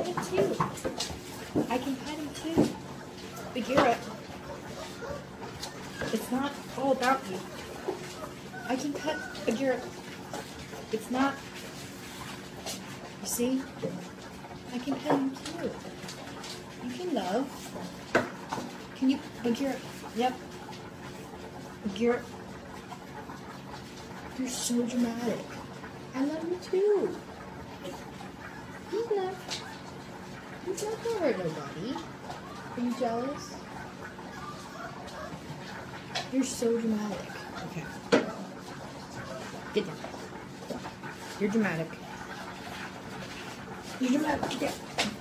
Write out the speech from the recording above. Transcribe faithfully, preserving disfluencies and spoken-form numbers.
pet him too. I can pet him too. Bagheera, it's not all about you. I can pet Bagheera. It's not. You see? I can pet him too. You can love. Can you, Bagheera? Yep. Bagheera. You're so dramatic. I love you too. He's not. He's not gonna hurt nobody. Are you jealous? You're so dramatic. Okay. Get down. You're dramatic. You're dramatic. Get down.